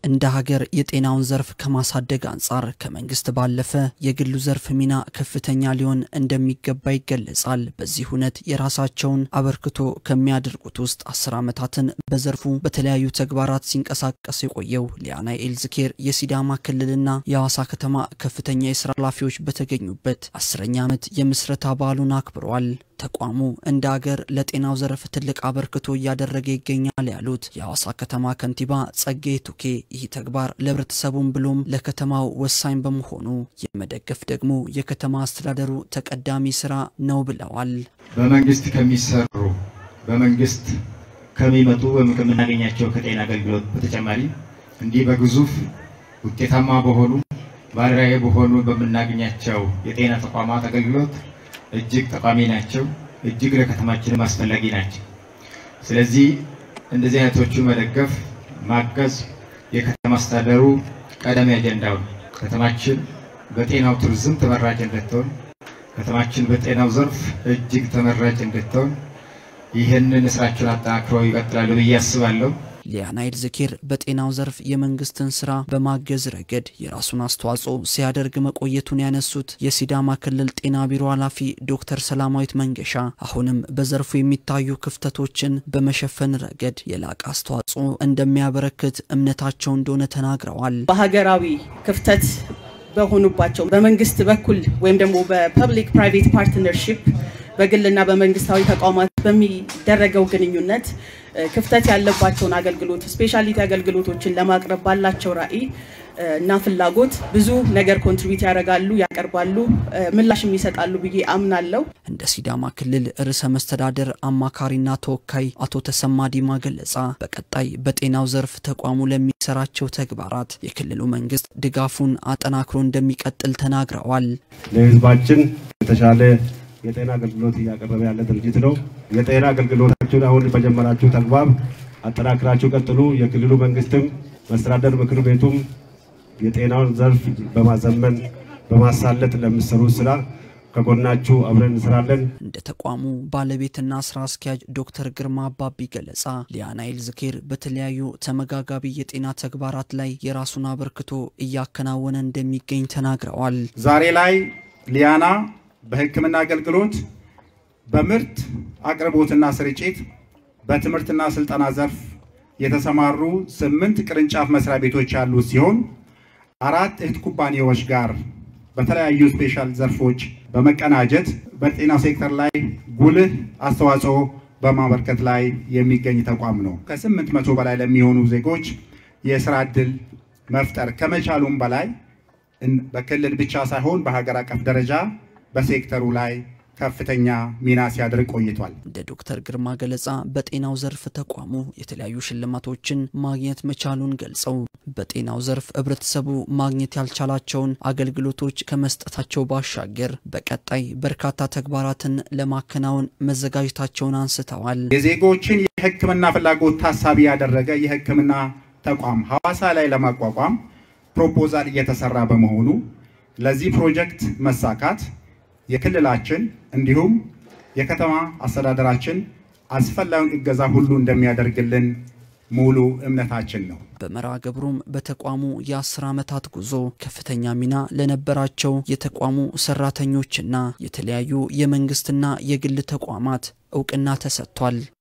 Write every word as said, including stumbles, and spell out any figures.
እንደ ሀገር የጤናውን ዘርፍ ከማሳደግ አንፃር ከመንግስት ባለፈ የግሉ ዘርፍ ሚና ከፍተኛ ሊሆን እንደሚገባ ይገለጻል። በዚህ ሁነት የራሳቸውን አበርክቶ ከሚያደርጉት ውስጥ አስር ዓመታትን በዘርፉ በተለያዩ ተግባራት ሲንቀሳቀስ የቆየው ሊያና ኤልዝኬር የሲዳማ ክልልና የሐዋሳ ከተማ ከፍተኛ የሥራ ኃላፊዎች በተገኙበት አስረኛ ዓመት የምስረታ በዓሉን አክብረዋል። ተቋሙ እንደ ሀገር ለጤናው ዘርፍ ትልቅ አበርክቶ እያደረገ ይገኛል ያሉት የሐዋሳ ከተማ ከንቲባ ጸጋዬ ቱኬ ይህ ተግባር ለህብረተሰቡም ብሎም ለከተማው ወሳኝ በመሆኑ የመደገፍ ደግሞ የከተማ አስተዳደሩ ተቀዳሚ ስራ ነው ብለዋል። በመንግስት ከሚሰሩ በመንግስት ከሚመጡ ወምከምናገኛቸው ከጤና አገልግሎት በተጨማሪ እንዲህ በግዙፍ ውጤታማ በሆኑ ባራዬ በሆኑ በመናገኛቸው የጤና ተቋማት አገልግሎት እጅግ ጠቃሚ ናቸው፣ እጅግ ለከተማችን አስፈላጊ ናቸው። ስለዚህ እንደዚህ አይነቶቹ መደገፍ ማገዝ የከተማ አስተዳደሩ ቀዳሚ አጀንዳው ነው። ከተማችን በጤናው ቱሪዝም ተመራጭ እንድትሆን ከተማችን በጤናው ዘርፍ እጅግ ተመራጭ እንድትሆን ይሄንን ስራቸውን አጠናክረው ይቀጥላሉ ብዬ አስባለሁ። ሊያና ኤልዝኬር በጤናው ዘርፍ የመንግስትን ስራ በማገዝ ረገድ የራሱን አስተዋጽኦ ሲያደርግ መቆየቱን ያነሱት የሲዳማ ክልል ጤና ቢሮ ኃላፊ ዶክተር ሰላማዊት መንገሻ አሁንም በዘርፉ የሚታዩ ክፍተቶችን በመሸፈን ረገድ የላቀ አስተዋጽኦ እንደሚያበረክት እምነታቸው እንደሆነ ተናግረዋል። በሀገራዊ ክፍተት በሆኑባቸው በመንግስት በኩል ወይም ደግሞ በፐብሊክ ፕራይቬት ፓርትነርሺፕ በግልና በመንግስታዊ ተቋማት በሚደረገው ግንኙነት ክፍተት ያለባቸውን አገልግሎት ስፔሻሊቲ አገልግሎቶችን ለማቅረብ ባላቸው ራዕይ እና ፍላጎት ብዙ ነገር ኮንትሪቢዩት ያደርጋሉ ያቀርባሉ ምላሽም ይሰጣሉ ብዬ አምናለሁ። እንደ ሲዳማ ክልል ርዕሰ መስተዳድር አማካሪና ተወካይ አቶ ተሰማ ዲማ ገለጻ በቀጣይ በጤናው ዘርፍ ተቋሙ ለሚሰራቸው ተግባራት የክልሉ መንግስት ድጋፉን አጠናክሮ እንደሚቀጥል ተናግረዋል። ለህዝባችን የተሻለ የጤና አገልግሎት ያቀረበ ያለ ድርጅት ነው። የጤና አገልግሎታችሁን አሁን በጀመራችሁ ተግባር አጠናክራችሁ ቀጥሉ። የክልሉ መንግስትም መስተዳድር ምክር ቤቱም የጤናውን ዘርፍ በማዘመን በማሳለጥ ለምትሰሩ ስራ ከጎናችሁ አብረን እንሰራለን። እንደ ተቋሙ ባለቤትና ስራ አስኪያጅ ዶክተር ግርማ አባቢ ገለጻ ሊያና ኤልዝኬር በተለያዩ ተመጋጋቢ የጤና ተግባራት ላይ የራሱን አበርክቶ እያከናወነ እንደሚገኝ ተናግረዋል። ዛሬ ላይ ሊያና በህክምና አገልግሎት በምርት አቅርቦትና ስርጭት በትምህርትና ስልጠና ዘርፍ የተሰማሩ ስምንት ቅርንጫፍ መስሪያ ቤቶች ያሉ ሲሆን አራት እህት ኩባንያዎች ጋር በተለያዩ ስፔሻል ዘርፎች በመቀናጀት በጤና ሴክተር ላይ ጉልህ አስተዋጽኦ በማበርከት ላይ የሚገኝ ተቋም ነው። ከስምንት መቶ በላይ ለሚሆኑ ዜጎች የሥራ ዕድል መፍጠር ከመቻሉም በላይ በክልል ብቻ ሳይሆን በሀገር አቀፍ ደረጃ በሴክተሩ ላይ ከፍተኛ ሚና ሲያደርግ ቆይቷል። እንደ ዶክተር ግርማ ገለጻ በጤናው ዘርፍ ተቋሙ የተለያዩ ሽልማቶችን ማግኘት መቻሉን ገልጸው በጤናው ዘርፍ ህብረተሰቡ ማግኘት ያልቻላቸውን አገልግሎቶች ከመስጠታቸው ባሻገር በቀጣይ በርካታ ተግባራትን ለማከናወን መዘጋጀታቸውን አንስተዋል። የዜጎችን የህክምና ፍላጎት ታሳቢ ያደረገ የህክምና ተቋም ሐዋሳ ላይ ለማቋቋም ፕሮፖዛል እየተሰራ በመሆኑ ለዚህ ፕሮጀክት መሳካት የክልላችን እንዲሁም የከተማ አስተዳደራችን አስፈላጊውን እገዛ ሁሉ እንደሚያደርግልን ሙሉ እምነታችን ነው። በመርሃ ግብሩም በተቋሙ የአስር ዓመታት ጉዞ ከፍተኛ ሚና ለነበራቸው የተቋሙ ሰራተኞችና የተለያዩ የመንግስትና የግል ተቋማት እውቅና ተሰጥቷል።